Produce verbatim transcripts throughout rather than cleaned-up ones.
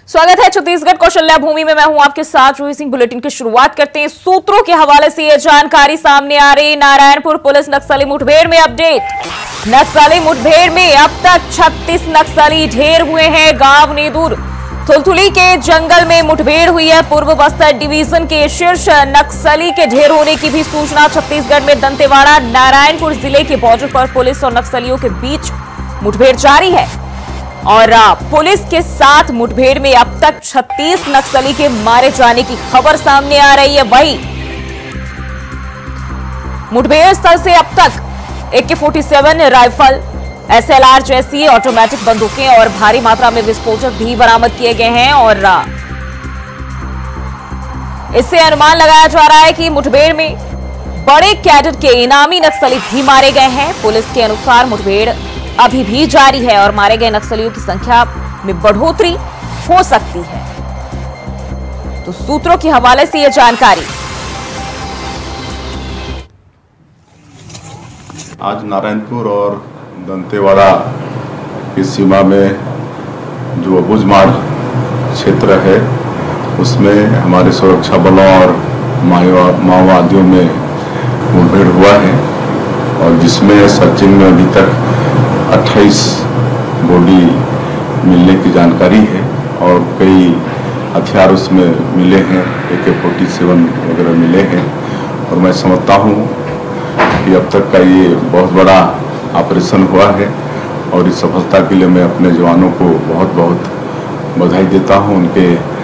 स्वागत है छत्तीसगढ़ कौशल्या भूमि में। मैं हूं आपके साथ रूही सिंह। बुलेटिन की शुरुआत करते हैं सूत्रों के हवाले से। यह जानकारी सामने आ रही। नारायणपुर पुलिस नक्सली मुठभेड़ में अपडेट। नक्सली मुठभेड़ में अब तक छत्तीस नक्सली ढेर हुए हैं। गांव नेदूर थुलथुली के जंगल में मुठभेड़ हुई है। पूर्व बस्तर डिवीजन के शीर्ष नक्सली के ढेर होने की भी सूचना। छत्तीसगढ़ में दंतेवाड़ा नारायणपुर जिले के बॉर्डर पर पुलिस और नक्सलियों के बीच मुठभेड़ जारी है और पुलिस के साथ मुठभेड़ में अब तक छत्तीस नक्सली के मारे जाने की खबर सामने आ रही है। वहीं मुठभेड़ स्थल से अब तक A K forty seven rifle, S L R जैसी ऑटोमेटिक बंदूकें और भारी मात्रा में विस्फोटक भी बरामद किए गए हैं और इससे अनुमान लगाया जा रहा है कि मुठभेड़ में बड़े कैडर के इनामी नक्सली भी मारे गए हैं। पुलिस के अनुसार मुठभेड़ अभी भी जारी है और मारे गए नक्सलियों की संख्या में बढ़ोतरी हो सकती है। तो सूत्रों के हवाले से यह जानकारी। आज नारायणपुर और दंतेवाड़ा की सीमा में जो अबूझमाड़ क्षेत्र है उसमें हमारे सुरक्षा बलों और माओवादियों में मुठभेड़ हुआ है और जिसमें सर्चिंग में अभी तक अट्ठाईस बॉडी मिलने की जानकारी है और कई हथियार उसमें मिले हैं, ए के फोर्टी सेवन वगैरह मिले हैं और मैं समझता हूँ कि अब तक का ये बहुत बड़ा ऑपरेशन हुआ है और इस सफलता के लिए मैं अपने जवानों को बहुत बहुत बधाई देता हूँ। उनके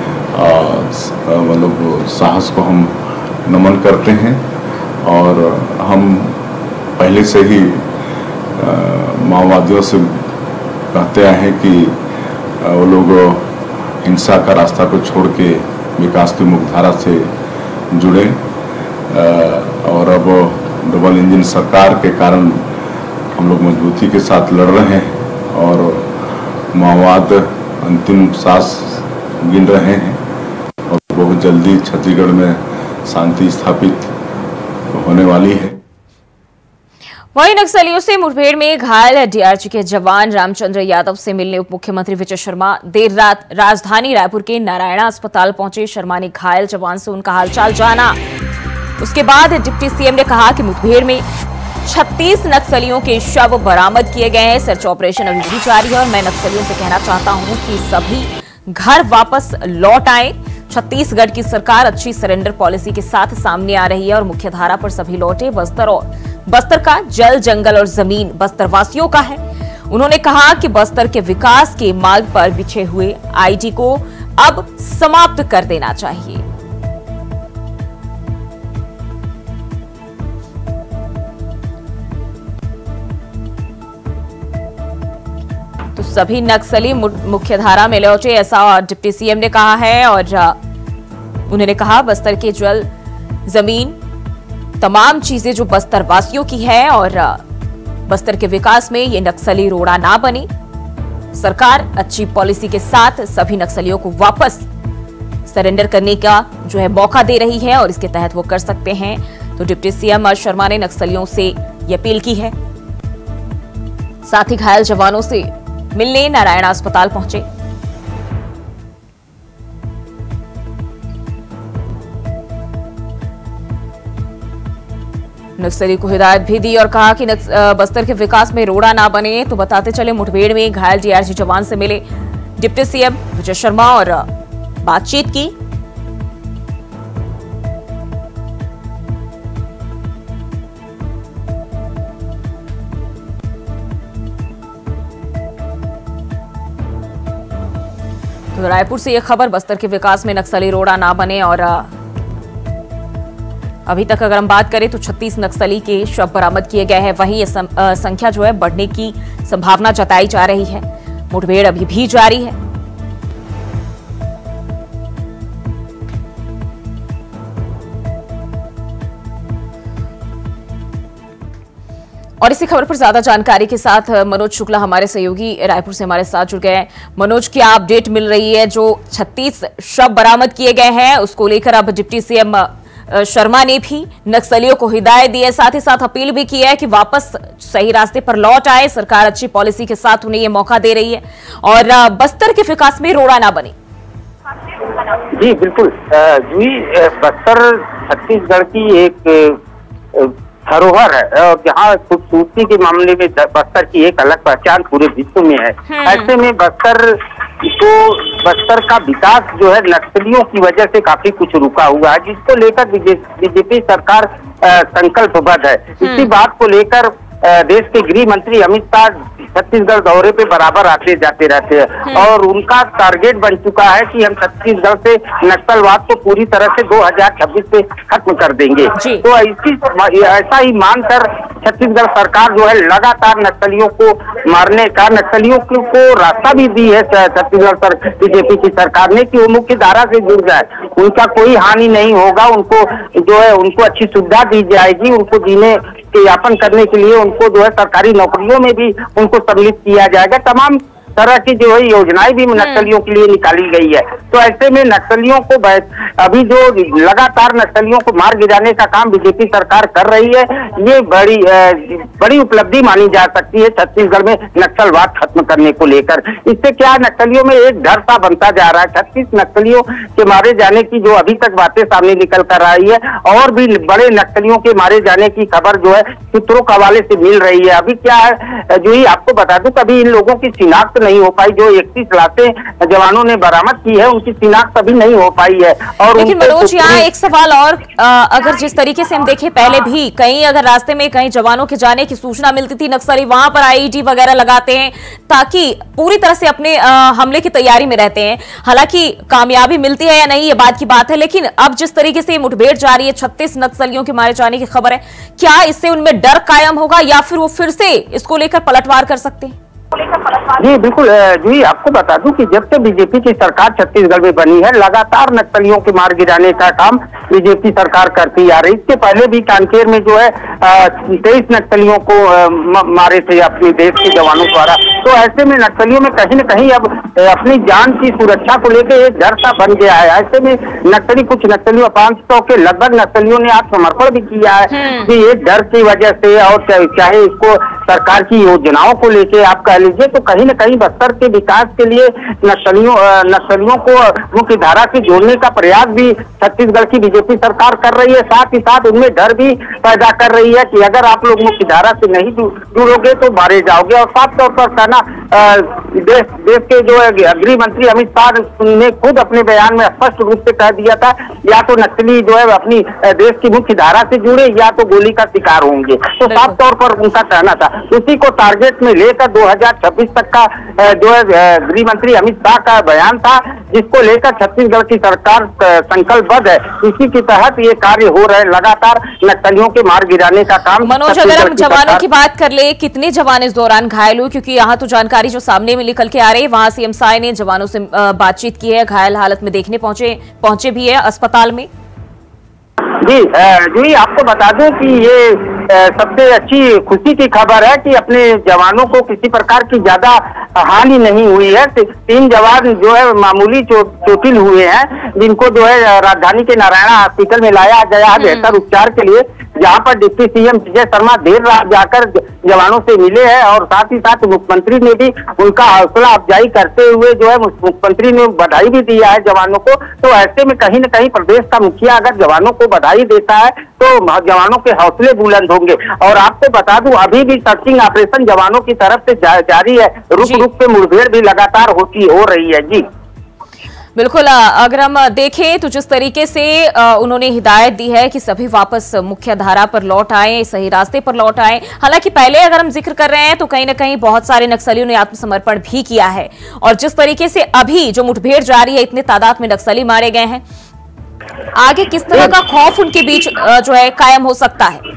मतलब साहस को हम नमन करते हैं और हम पहले से ही माओवादियों से कहते आए हैं कि वो लोग हिंसा का रास्ता को छोड़ के विकास की मुख्यधारा से जुड़े और अब डबल इंजन सरकार के कारण हम लोग मजबूती के साथ लड़ रहे हैं और माओवाद अंतिम सांस गिन रहे हैं और बहुत जल्दी छत्तीसगढ़ में शांति स्थापित होने वाली है। वहीं नक्सलियों से मुठभेड़ में घायल डी आर जी के जवान रामचंद्र यादव से मिलने उप मुख्यमंत्री विजय शर्मा देर रात राजधानी रायपुर के नारायणा अस्पताल पहुंचे। शर्मा ने घायल जवान से उनका हालचाल जाना। उसके बाद डिप्टी सीएम ने कहा कि मुठभेड़ में छत्तीस नक्सलियों के शव बरामद किए गए हैं। सर्च ऑपरेशन अभी भी जारी है और मैं नक्सलियों से कहना चाहता हूं कि सभी घर वापस लौट आए। छत्तीसगढ़ की सरकार अच्छी सरेंडर पॉलिसी के साथ सामने आ रही है और मुख्यधारा पर सभी लौटे। बस्तर और बस्तर का जल, जंगल और जमीन बस्तर वासियों का है। उन्होंने कहा कि बस्तर के विकास के मार्ग पर बिछे हुए आई डी को अब समाप्त कर देना चाहिए। तो सभी नक्सली मुख्यधारा में लौटे, ऐसा डिप्टी सीएम ने कहा है और उन्होंने कहा बस्तर के जल, जमीन, तमाम चीजें जो बस्तर वासियों की है और बस्तर के विकास में ये नक्सली रोड़ा ना बने। सरकार अच्छी पॉलिसी के साथ सभी नक्सलियों को वापस सरेंडर करने का जो है मौका दे रही है और इसके तहत वो कर सकते हैं। तो डिप्टी सीएम शर्मा ने नक्सलियों से ये अपील की है। साथ ही घायल जवानों से मिलने नारायणा अस्पताल पहुंचे। नक्सली को हिदायत भी दी और कहा कि बस्तर के विकास में रोड़ा ना बने। तो बताते चले मुठभेड़ में घायल डी आर जी जवान से मिले डिप्टी सीएम विजय शर्मा और बातचीत की। तो रायपुर से यह खबर, बस्तर के विकास में नक्सली रोड़ा ना बने और अभी तक अगर हम बात करें तो छत्तीस नक्सली के शव बरामद किए गए हैं। वहीं यह संख्या जो है बढ़ने की संभावना जताई जा रही है। मुठभेड़ अभी भी जारी है। और इसी खबर पर ज्यादा जानकारी के साथ मनोज शुक्ला हमारे सहयोगी रायपुर से हमारे साथ जुड़ गए हैं। मनोज, क्या अपडेट मिल रही है? जो छत्तीस शव बरामद किए गए हैं उसको लेकर अब डिप्टी सीएम शर्मा ने भी नक्सलियों को हिदायत दी है, साथ ही साथ अपील भी की है कि वापस सही रास्ते पर लौट आए। सरकार अच्छी पॉलिसी के साथ उन्हें यह मौका दे रही है और बस्तर के विकास में रोड़ा ना बने। जी बिल्कुल जी, बस्तर छत्तीसगढ़ की एक धरोहर है और जहाँ खूबसूरती के मामले में बस्तर की एक अलग पहचान पूरे विश्व में है। ऐसे में बस्तर को बस्तर का विकास जो है नक्सलियों की वजह से काफी कुछ रुका हुआ है, जिसको लेकर बीजेपी सरकार संकल्पबद्ध है। इसी बात को लेकर देश के गृह मंत्री अमित शाह छत्तीसगढ़ दौरे पे बराबर आते जाते रहते हैं और उनका टारगेट बन चुका है कि हम छत्तीसगढ़ से नक्सलवाद को पूरी तरह से दो हज़ार छब्बीस से खत्म कर देंगे। तो इसी ऐसा ही मानकर छत्तीसगढ़ सरकार जो है लगातार नक्सलियों को मारने का, नक्सलियों को, को रास्ता भी दी है छत्तीसगढ़ बीजेपी की सरकार ने कि वो मुख्य धारा से जुड़ जाए, उनका कोई हानि नहीं होगा, उनको जो है उनको अच्छी सुविधा दी जाएगी, उनको जीने के यापन करने के लिए उनको जो है सरकारी नौकरियों में भी उनको सम्मिलित किया जाएगा। तमाम तरह की जो है योजनाएं भी नक्सलियों के लिए निकाली गई है। तो ऐसे में नक्सलियों को अभी जो लगातार नक्सलियों को मार गिराने का काम बीजेपी सरकार कर रही है, ये बड़ी बड़ी उपलब्धि मानी जा सकती है छत्तीसगढ़ में नक्सलवाद खत्म करने को लेकर। इससे क्या नक्सलियों में एक डर सा बनता जा रहा है। छत्तीस नक्सलियों के मारे जाने की जो अभी तक बातें सामने निकल कर आई है, और भी बड़े नक्सलियों के मारे जाने की खबर जो है सूत्रों के हवाले से मिल रही है। अभी क्या है जो ही आपको बता दूं, कभी इन लोगों की शिनाख्त नहीं हो पाई। जो इकतीस लाशें जवानों ने बरामद की है, उनकी शिनाख्त अभी नहीं हो पाई है। और लेकिन मनोज, यहाँ एक सवाल और, आ, अगर जिस तरीके से हम देखें पहले भी कहीं अगर रास्ते में कहीं जवानों के जाने की सूचना मिलती थी, नक्सली वहां पर आईईडी वगैरह लगाते हैं ताकि पूरी तरह से अपने आ, हमले की तैयारी में रहते हैं। हालांकि कामयाबी मिलती है या नहीं ये बात की बात है, लेकिन अब जिस तरीके से मुठभेड़ जारी है, छत्तीस नक्सलियों के मारे जाने की खबर है, क्या इससे उनमें डर कायम होगा या फिर वो फिर से इसको लेकर पलटवार कर सकते हैं? जी बिल्कुल जी, आपको बता दूं कि जब से बीजेपी की सरकार छत्तीसगढ़ में बनी है, लगातार नक्सलियों के मार गिराने का काम बीजेपी सरकार करती आ रही। इसके पहले भी कांकेर में जो है तेईस नक्सलियों को आ, मारे थे अपने देश के जवानों द्वारा। तो ऐसे में नक्सलियों में कहीं न कहीं अब अपनी जान की सुरक्षा को लेकर एक डर सा बन गया है। ऐसे में नक्सली कुछ नक्सलियों पांच सौ के लगभग नक्सलियों ने आत्मसमर्पण भी किया है कि एक डर की वजह से, और चाहे इसको सरकार की योजनाओं को लेके आप कह लीजिए, तो कहीं न कहीं बस्तर के विकास के लिए नक्सलियों नक्सलियों को मुख्य धारा से जोड़ने का प्रयास भी छत्तीसगढ़ की बीजेपी सरकार कर रही है। साथ ही साथ उनमें डर भी पैदा कर रही है कि अगर आप लोग मुख्य धारा से नहीं जुड़ोगे तो मारे जाओगे। और साफ तौर पर कहना देश देश के जो गृह मंत्री अमित शाह ने खुद अपने बयान में स्पष्ट रूप से कह दिया था, या तो नक्सली जो है अपनी देश की मुख्य धारा से जुड़े या तो गोली का शिकार होंगे। तो साफ तौर पर उनका कहना था। उसी को टारगेट में लेकर दो हज़ार छब्बीस तक का जो है गृह मंत्री अमित शाह का बयान था, जिसको लेकर छत्तीसगढ़ की सरकार संकल्पबद्ध है। इसी के तहत ये कार्य हो रहे, लगातार नक्सलियों के मार गिराने का काम। मनोज, अगर हम जवानों की बात कर ले, कितने जवान इस दौरान घायल हुए? क्योंकि यहाँ तो जानकारी जो सामने में निकल के आ रही है, वहां सीएम साय ने जवानों से बातचीत की है, घायल हालत में देखने पहुंचे पहुंचे भी है अस्पताल में। जी जी, आपको बता दूं कि ये सबसे अच्छी खुशी की खबर है कि अपने जवानों को किसी प्रकार की ज्यादा हानि नहीं हुई है। तीन जवान जो है मामूली चोटिल हुए हैं, जिनको जो है राजधानी के नारायणा हॉस्पिटल में लाया गया बेहतर उपचार के लिए, जहां पर डिप्टी सीएम विजय शर्मा देर रात जाकर जवानों से मिले हैं। और साथ ही साथ मुख्यमंत्री ने भी उनका हौसला अफजाई करते हुए जो है मुख्यमंत्री ने बधाई भी दिया है जवानों को। तो ऐसे में कहीं न कहीं प्रदेश का मुखिया अगर जवानों को बधाई देता है तो जवानों के हौसले बुलंद होंगे। और आपको बता दूं, अभी भी सर्चिंग ऑपरेशन जवानों की तरफ से जा, जारी है। रुक रुक के मुठभेड़ भी लगातार होती हो रही है। जी बिल्कुल, अगर हम देखें तो जिस तरीके से उन्होंने हिदायत दी है कि सभी वापस मुख्य धारा पर लौट आए, सही रास्ते पर लौट आए। हालांकि पहले अगर हम जिक्र कर रहे हैं तो कहीं ना कहीं बहुत सारे नक्सलियों ने आत्मसमर्पण भी किया है, और जिस तरीके से अभी जो मुठभेड़ जारी है, इतने तादाद में नक्सली मारे गए हैं, आगे किस तरह का खौफ उनके बीच जो है कायम हो सकता है?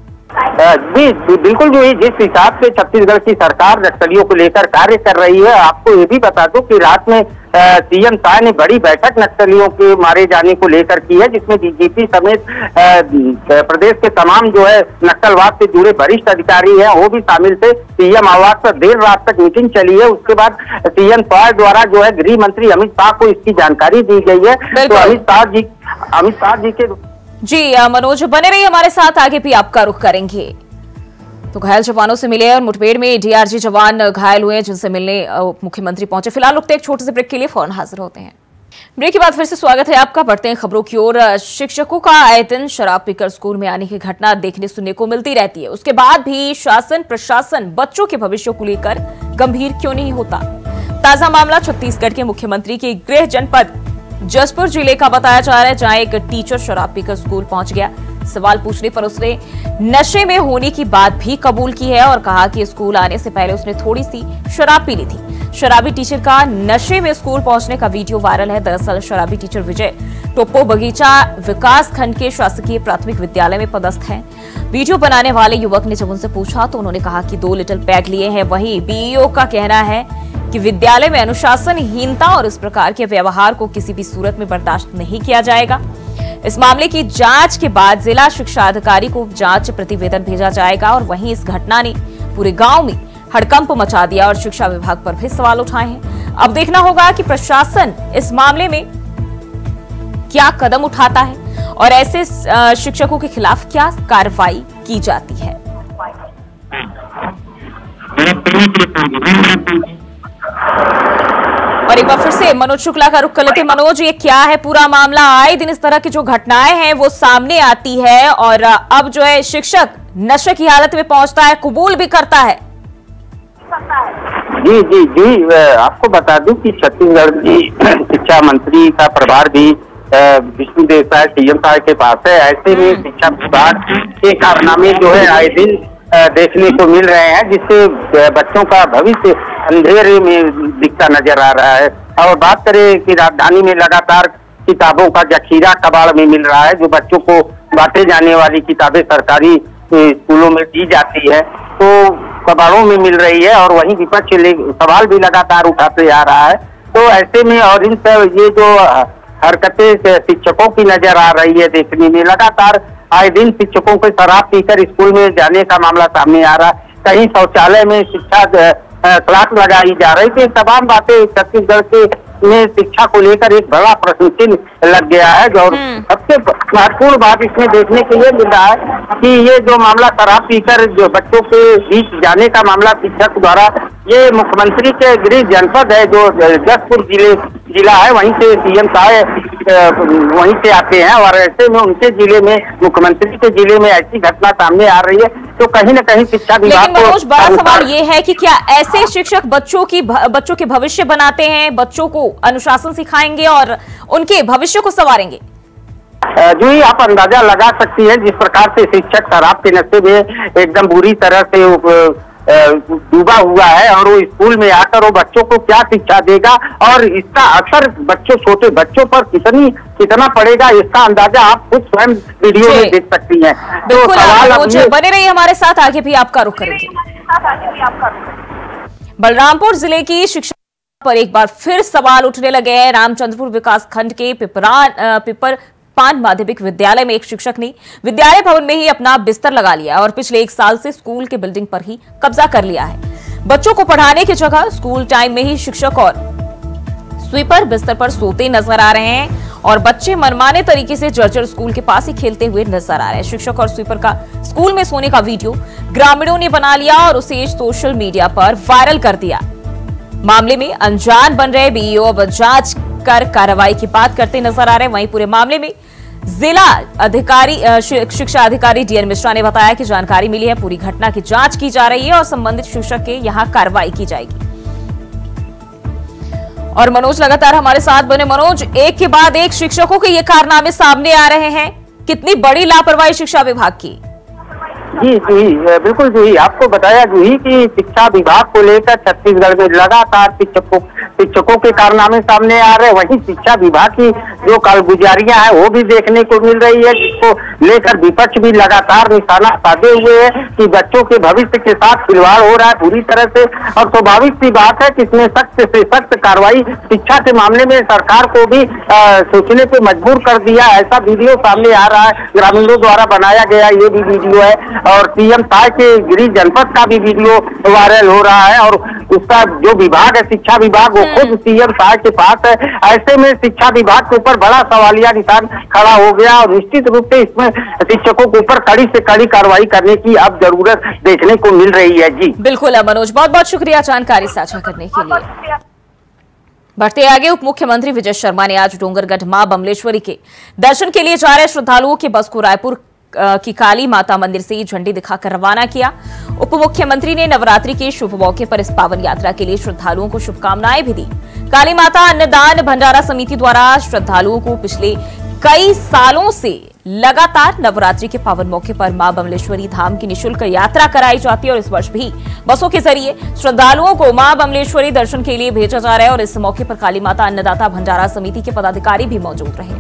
जी बिल्कुल, जो जिस हिसाब से छत्तीसगढ़ की सरकार नक्सलियों को लेकर कार्य कर रही है, आपको ये भी बता दूं कि रात में सीएम शाह ने बड़ी बैठक नक्सलियों के मारे जाने को लेकर की है, जिसमें डीजीपी समेत प्रदेश के तमाम जो है नक्सलवाद से जुड़े वरिष्ठ अधिकारी हैं, वो भी शामिल थे। सीएम आवास पर देर रात तक मीटिंग चली है। उसके बाद सीएम शाह द्वारा जो है गृह मंत्री अमित शाह को इसकी जानकारी दी गई है। तो अमित शाह जी अमित शाह जी के जी मनोज, बने रहिए हमारे साथ, आगे भी आपका रुख करेंगे। तो घायल जवानों से मिले और मुठभेड़ में डीआरजी जवान घायल हुए, जिनसे मिलने मुख्यमंत्री पहुंचे। फिलहाल रुकते एक छोटे से ब्रेक के लिए, फौरन हाजिर होते हैं। ब्रेक के बाद फिर से स्वागत है आपका। बढ़ते हैं खबरों की ओर। शिक्षकों का आए दिन शराब पीकर स्कूल में आने की घटना देखने सुनने को मिलती रहती है। उसके बाद भी शासन प्रशासन बच्चों के भविष्य को लेकर गंभीर क्यों नहीं होता? ताजा मामला छत्तीसगढ़ के मुख्यमंत्री के गृह जनपद जसपुर जिले का बताया जा रहा है, जहां एक टीचर शराब पीकर स्कूल पहुंच गया। सवाल पूछने पर उसने नशे में होने की बात भी कबूल की है और कहा कि स्कूल आने से पहले उसने थोड़ी सी शराब पी ली थी। शराबी टीचर का नशे में स्कूल पहुंचने का वीडियो वायरल है। दरअसल शराबी टीचर विजय टोप्पो बगीचा विकास खंड के शासकीय प्राथमिक विद्यालय में पदस्थ हैं। वीडियो बनाने वाले युवक ने जब उनसे पूछा तो उन्होंने कहा कि दो लिटिल पैक लिए हैं। वहीं बीईओ का कहना है कि विद्यालय में अनुशासनहीनता और इस प्रकार के व्यवहार को किसी भी सूरत में बर्दाश्त नहीं किया जाएगा। इस मामले की जांच के बाद जिला शिक्षा अधिकारी को जांच प्रतिवेदन भेजा जाएगा। और वहीं इस घटना ने पूरे गांव में हड़कंप मचा दिया और शिक्षा विभाग पर भी सवाल उठाए हैं। अब देखना होगा कि प्रशासन इस मामले में क्या कदम उठाता है और ऐसे शिक्षकों के खिलाफ क्या कार्रवाई की जाती है। और एक बार फिर से मनोज शुक्ला का रुख कर लेते। मनोज, ये क्या है पूरा मामला? आए दिन इस तरह की जो घटनाएं हैं वो सामने आती है और अब जो है शिक्षक नशे की हालत में पहुंचता है, कबूल भी करता है। जी जी जी आपको बता दूं कि छत्तीसगढ़ की शिक्षा मंत्री का प्रभार भी विष्णुदेव साय सीएम साहब के पास है। ऐसे में शिक्षा विभाग के कारनामे जो है आए दिन देखने को मिल रहे हैं, जिससे बच्चों का भविष्य अंधेरे में दिखता नजर आ रहा है। और बात करें कि राजधानी में लगातार किताबों का जखीरा कबाड़ में मिल रहा है। जो बच्चों को बांटे जाने वाली किताबें सरकारी स्कूलों में दी जाती है तो कबाड़ों में मिल रही है और वहीं विपक्ष सवाल भी लगातार उठाते आ रहा है। तो ऐसे में और इन सब ये जो हरकतें शिक्षकों की नजर आ रही है देखने में, लगातार आए दिन शिक्षकों को शराब पीकर स्कूल में जाने का मामला सामने आ रहा है। कहीं शौचालय में शिक्षा क्लास लगाई जा रही थी। तमाम बातें छत्तीसगढ़ के में शिक्षा को लेकर एक बड़ा प्रश्न चिन्ह लग गया है। और सबसे महत्वपूर्ण बात इसमें देखने को ये मिल रहा है कि ये जो मामला शराब पीकर जो बच्चों के बीच जाने का मामला शिक्षक द्वारा, ये मुख्यमंत्री के गृह जनपद है जो जसपुर जिले जिला है, वहीं से सीएम साहब वहीं से आते हैं और ऐसे में उनके जिले में, मुख्यमंत्री के जिले में ऐसी घटना सामने आ रही है तो कहीं न कहीं शिक्षा विभाग को। मनोज, बड़ा सवाल ये है कि क्या ऐसे शिक्षक बच्चों की बच्चों के भविष्य बनाते हैं, बच्चों को अनुशासन सिखाएंगे और उनके भविष्य को संवारेंगे? जो ही आप अंदाजा लगा सकती है जिस प्रकार से शिक्षक शराब के नशे में एकदम बुरी तरह से डूबा हुआ है और वो स्कूल में आकर वो बच्चों को क्या शिक्षा देगा और इसका असर बच्चों छोटे बच्चों पर कितनी कितना पड़ेगा, इसका अंदाजा आप खुद स्वयं वीडियो में देख सकती हैं। तो सवाल बने रहिए हमारे साथ, आगे भी आपका रुख करेंगे। बलरामपुर जिले की शिक्षा पर एक बार फिर सवाल उठने लगे हैं। रामचंद्रपुर विकास खंड के पिपरान पिपर पान माध्यमिक विद्यालय में एक शिक्षक ने विद्यालय भवन में ही अपना बिस्तर लगा लिया और पिछले एक साल से स्कूल के बिल्डिंग पर ही कब्जा कर लिया है। बच्चों को पढ़ाने की जगह स्कूल टाइम में ही शिक्षक और स्वीपर बिस्तर पर सोते नजर आ रहे हैं और बच्चे मनमाने तरीके से जर्जर स्कूल के पास ही खेलते हुए नजर आ रहे हैं। शिक्षक और स्वीपर का स्कूल में सोने का वीडियो ग्रामीणों ने बना लिया और उसे सोशल मीडिया पर वायरल कर दिया। मामले में अनजान बन रहे बीईओ अब जांच कर कार्रवाई की बात करते नजर आ रहे हैं। वहीं पूरे मामले में जिला अधिकारी शिक्षा अधिकारी डीएन मिश्रा ने बताया कि जानकारी मिली है, पूरी घटना की जांच की जा रही है और संबंधित शिक्षक के यहां कार्रवाई की जाएगी। और मनोज लगातार हमारे साथ बने। मनोज, एक के बाद एक शिक्षकों के ये कारनामे सामने आ रहे हैं, कितनी बड़ी लापरवाही शिक्षा विभाग की। जी जी बिल्कुल जी, आपको बताया जी कि शिक्षा विभाग को लेकर छत्तीसगढ़ में लगातार शिक्षकों शिक्षकों के कारनामे सामने आ रहे हैं। वहीं शिक्षा विभाग की जो कालगुजारियां हैं वो भी देखने को मिल रही है, जिसको लेकर विपक्ष भी लगातार निशाना साधे हुए है कि बच्चों के भविष्य के साथ खिलवाड़ हो रहा है पूरी तरह से। और स्वाभाविक सी बात है कि इसमें सख्त से सख्त कार्रवाई शिक्षा के मामले में सरकार को भी आ, सोचने पे मजबूर कर दिया। ऐसा वीडियो सामने आ रहा है, ग्रामीणों द्वारा बनाया गया ये भी वीडियो है और सीएम साहब के गृह जनपद का भी वीडियो वायरल हो रहा है और उसका जो विभाग है शिक्षा विभाग वो खुद सीएम साहब के पास है। ऐसे में शिक्षा विभाग के ऊपर बड़ा सवालिया निशान खड़ा हो गया और निश्चित रूप से इसमें शिक्षकों के ऊपर कड़ी से कड़ी कार्रवाई करने की अब जरूरत देखने को मिल रही है। जी बिल्कुल मनोज, बहुत बहुत शुक्रिया जानकारी साझा करने के लिए। बढ़ते आगे, उप मुख्यमंत्री विजय शर्मा ने आज डोंगरगढ़ मां बमलेश्वरी के दर्शन के लिए जा रहे श्रद्धालुओं के बस को रायपुर की काली माता मंदिर से झंडी दिखाकर रवाना किया। उप मुख्यमंत्री ने नवरात्रि के शुभ मौके पर इस पावन यात्रा के लिए श्रद्धालुओं को शुभकामनाएं भी दी। काली माता अन्नदान भंडारा समिति द्वारा श्रद्धालुओं को पिछले कई सालों से लगातार नवरात्रि के पावन मौके पर मां बमलेश्वरी धाम की निःशुल्क यात्रा कराई जाती है और इस वर्ष भी बसों के जरिए श्रद्धालुओं को मां बमलेश्वरी दर्शन के लिए भेजा जा रहा है और इस मौके पर काली माता अन्नदाता भंडारा समिति के पदाधिकारी भी मौजूद रहे।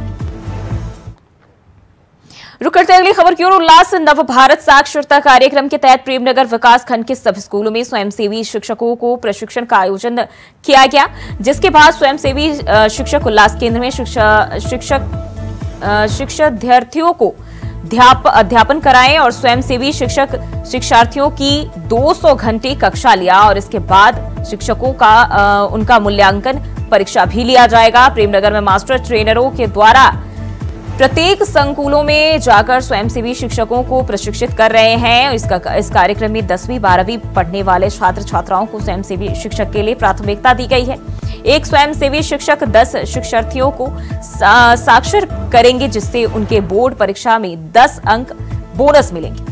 रुक करते अगली खबर की ओर। उल्लास नव भारत साक्षरता कार्यक्रम के तहत प्रेमनगर विकास खंड के सभी स्कूलों में स्वयंसेवी शिक्षकों को प्रशिक्षण का आयोजन किया गया, जिसके बाद स्वयंसेवी शिक्षक उल्लास केंद्र में शिक्षक शिक्षार्थियों को अध्यापन कराएं और स्वयंसेवी शिक्षक शिक्षार्थियों की दो सौ घंटे कक्षा लिया और इसके बाद शिक्षकों का उनका मूल्यांकन परीक्षा भी लिया जाएगा। प्रेमनगर में मास्टर ट्रेनरों के द्वारा प्रत्येक संकुलों में जाकर स्वयंसेवी शिक्षकों को प्रशिक्षित कर रहे हैं। इसका इस कार्यक्रम में दसवीं बारहवीं पढ़ने वाले छात्र छात्राओं को स्वयंसेवी शिक्षक के लिए प्राथमिकता दी गई है। एक स्वयंसेवी शिक्षक दस शिक्षार्थियों को सा, साक्षर करेंगे, जिससे उनके बोर्ड परीक्षा में दस अंक बोनस मिलेंगे।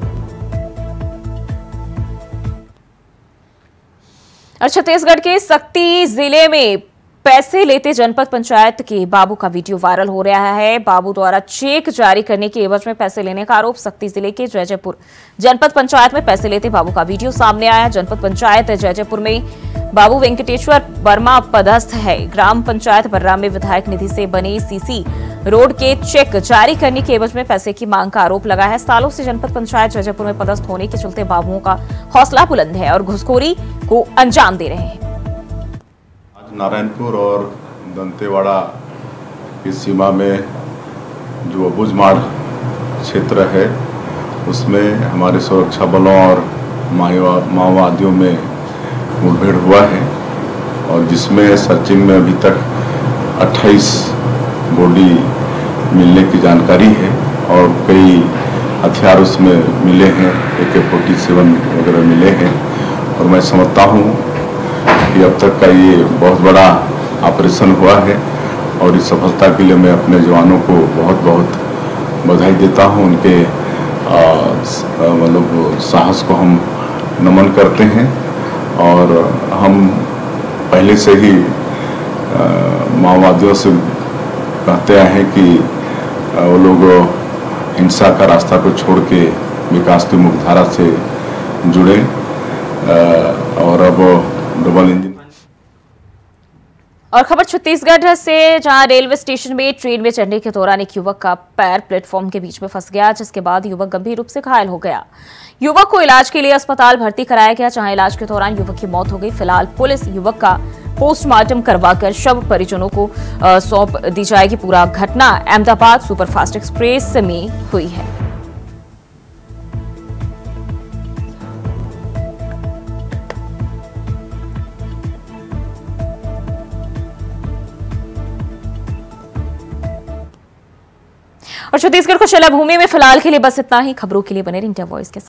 और छत्तीसगढ़ के सक्ती जिले में पैसे लेते जनपद पंचायत के बाबू का वीडियो वायरल हो रहा है। बाबू द्वारा चेक जारी करने के एवज में पैसे लेने का आरोप। सक्ती जिले के जयजयपुर जनपद पंचायत में पैसे लेते बाबू का वीडियो सामने आया। जनपद पंचायत जयजयपुर में बाबू वेंकटेश्वर वर्मा पदस्थ है। ग्राम पंचायत बर्रा में विधायक निधि से बने सीसी रोड के चेक जारी करने के एवज में पैसे की मांग का आरोप लगा है। सालों से जनपद पंचायत जयजयपुर में पदस्थ होने के चलते बाबुओं का हौसला बुलंद है और घुसखोरी को अंजाम दे रहे हैं। नारायणपुर और दंतेवाड़ा की सीमा में जो अबूझमाड़ क्षेत्र है उसमें हमारे सुरक्षा बलों और माओवादियों में मुठभेड़ हुआ है और जिसमें सर्चिंग में अभी तक अट्ठाईस बॉडी मिलने की जानकारी है और कई हथियार उसमें मिले हैं, ए के फोर्टी सेवन वगैरह मिले हैं। और मैं समझता हूँ कि अब तक का ये बहुत बड़ा ऑपरेशन हुआ है और इस सफलता के लिए मैं अपने जवानों को बहुत बहुत बधाई देता हूँ। उनके मतलब साहस को हम नमन करते हैं और हम पहले से ही माओवादियों से कहते आए हैं कि वो लोग हिंसा का रास्ता को छोड़ के विकास की मुख्यधारा से जुड़े और अब डबल इंजन। और खबर छत्तीसगढ़ से, जहां रेलवे स्टेशन में ट्रेन में चढ़ने के दौरान एक युवक का पैर प्लेटफॉर्म के बीच में फंस गया, जिसके बाद युवक गंभीर रूप से घायल हो गया। युवक को इलाज के लिए अस्पताल भर्ती कराया गया, जहां इलाज के दौरान युवक की मौत हो गई। फिलहाल पुलिस युवक का पोस्टमार्टम करवाकर शव परिजनों को सौंप दी जाएगी। पूरा घटना अहमदाबाद सुपरफास्ट एक्सप्रेस में हुई है। और छत्तीसगढ़ को शैला भूमि में फिलहाल के लिए बस इतना ही। खबरों के लिए बने रहिए इंडिया वॉइस के साथ।